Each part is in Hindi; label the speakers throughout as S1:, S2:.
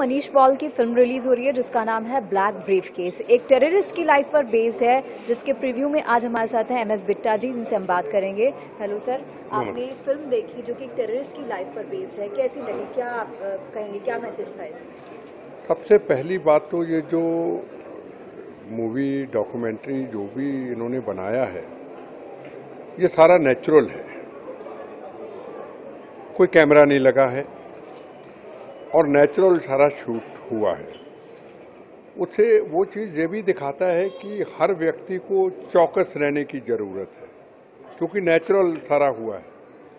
S1: मनीष पॉल की फिल्म रिलीज हो रही है जिसका नाम है ब्लैक ब्रीफकेस। एक टेररिस्ट की लाइफ पर बेस्ड है, जिसके प्रीव्यू में आज हमारे साथ हैं MS बिट्टा जी, जिनसे हम बात करेंगे। हेलो सर, आपने फिल्म देखी जो कि एक टेररिस्ट की लाइफ पर बेस्ड है, कैसी लगी? क्या आप कहेंगे, क्या मैसेज था इसमें?
S2: सबसे पहली बात तो ये जो मूवी डॉक्यूमेंट्री जो भी इन्होंने बनाया है ये सारा नेचुरल है, कोई कैमरा नहीं लगा है और नेचुरल सारा शूट हुआ है। उससे वो चीज़ ये भी दिखाता है कि हर व्यक्ति को चौकस रहने की ज़रूरत है, क्योंकि नेचुरल सारा हुआ है।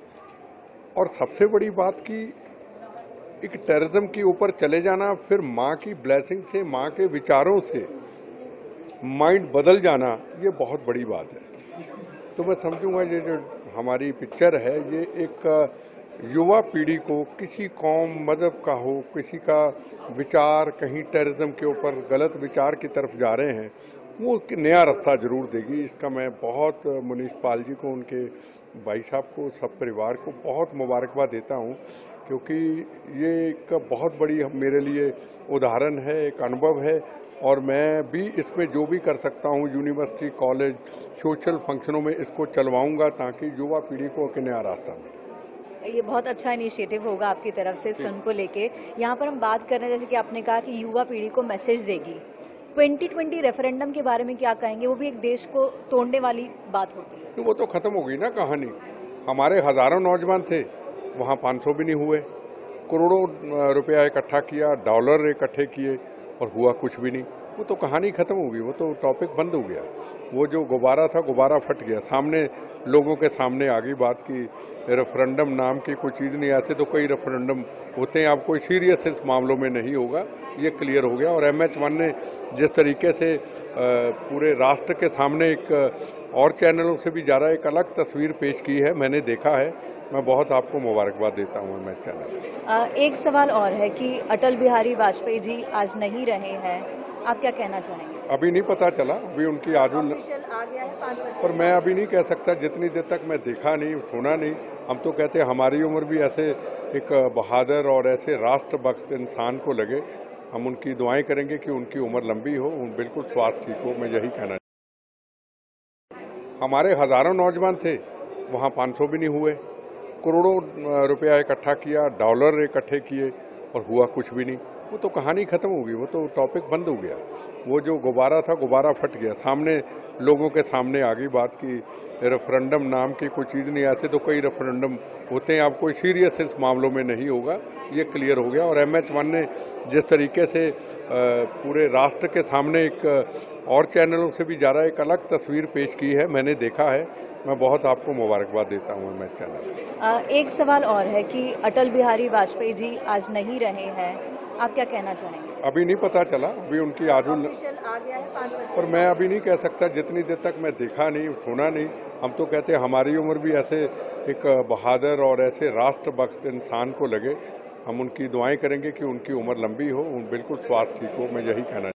S2: और सबसे बड़ी बात कि एक टेररिज्म के ऊपर चले जाना, फिर माँ की ब्लेसिंग से, माँ के विचारों से माइंड बदल जाना, ये बहुत बड़ी बात है। तो मैं समझूंगा ये जो हमारी पिक्चर है ये एक युवा पीढ़ी को, किसी कौम मजहब का हो, किसी का विचार कहीं टेररिज्म के ऊपर गलत विचार की तरफ जा रहे हैं, वो नया रास्ता जरूर देगी। इसका मैं बहुत मनीष पॉल जी को, उनके भाई साहब को, सब परिवार को बहुत मुबारकबाद देता हूँ, क्योंकि ये एक बहुत बड़ी मेरे लिए उदाहरण है, एक अनुभव है। और मैं भी इसमें जो भी कर सकता हूँ यूनिवर्सिटी, कॉलेज, सोशल फंक्शनों में इसको चलवाऊंगा ताकि युवा पीढ़ी को एक नया रास्ता मिले।
S1: ये बहुत अच्छा इनिशिएटिव होगा आपकी तरफ से इस फिल्म को लेके। यहाँ पर हम बात कर रहे हैं, जैसे कि आपने कहा कि युवा पीढ़ी को मैसेज देगी। 2020 रेफरेंडम के बारे में क्या कहेंगे? वो भी एक देश को तोड़ने वाली बात होती है।
S2: तो वो तो खत्म हो गई ना कहानी। हमारे हजारों नौजवान थे, वहाँ 500 भी नहीं हुए। करोड़ों रुपया इकट्ठा किया, डॉलर इकट्ठे किए और हुआ कुछ भी नहीं। वो तो कहानी खत्म हो गई, वो तो टॉपिक बंद हो गया। वो जो गुब्बारा था, गुब्बारा फट गया। सामने लोगों के सामने आ गई बात की रेफरेंडम नाम की कोई चीज़ नहीं। ऐसे तो कई रेफरेंडम होते हैं, आप कोई सीरियस इस मामलों में नहीं होगा, ये क्लियर हो गया। और MH1 ने जिस तरीके से पूरे राष्ट्र के सामने एक और चैनलों से भी ज़्यादा एक अलग तस्वीर पेश की है, मैंने देखा है। मैं बहुत आपको मुबारकबाद देता हूँ MH चैनल।
S1: एक सवाल और है कि अटल बिहारी वाजपेयी जी आज नहीं रहे हैं, आप क्या कहना चाहेंगे?
S2: अभी नहीं पता चला, अभी उनकी आज
S1: आ गया है 5 बजे,
S2: पर मैं अभी नहीं कह सकता जितनी देर तक मैं देखा नहीं, सुना नहीं। हम तो कहते हैं हमारी उम्र भी ऐसे एक बहादुर और ऐसे राष्ट्रभक्त इंसान को लगे। हम उनकी दुआएं करेंगे कि उनकी उम्र लंबी हो, बिल्कुल स्वास्थ्य ठीक हो। मैं यही कहना, हमारे हजारों नौजवान थे, वहाँ 500 भी नहीं हुए। करोड़ों रुपया इकट्ठा किया, डॉलर इकट्ठे किए और हुआ कुछ भी नहीं। वो तो कहानी खत्म हो गई, वो तो टॉपिक बंद हो गया। वो जो गुब्बारा था, गुब्बारा फट गया। सामने लोगों के सामने आ गई बात की रेफरेंडम नाम की कोई चीज़ नहीं। ऐसे तो कई रेफरेंडम होते हैं, आप कोई सीरियस इस मामलों में नहीं होगा, ये क्लियर हो गया। और MH1 ने जिस तरीके से पूरे राष्ट्र के सामने एक और चैनलों से भी ज़्यादा एक अलग तस्वीर पेश की है, मैंने देखा है। मैं बहुत आपको मुबारकबाद देता हूँ MH चैनल।
S1: एक सवाल और है कि अटल बिहारी वाजपेयी जी आज नहीं रहे हैं, आप क्या कहना चाहेंगे?
S2: अभी नहीं पता चला, अभी उनकी आज
S1: आ गया है 5 बजे,
S2: पर मैं अभी नहीं कह सकता जितनी देर तक मैं देखा नहीं, सुना नहीं। हम तो कहते हैं हमारी उम्र भी ऐसे एक बहादुर और ऐसे राष्ट्रभक्त इंसान को लगे। हम उनकी दुआएं करेंगे कि उनकी उम्र लंबी हो, बिल्कुल स्वास्थ्य ठीक हो। मैं यही कहना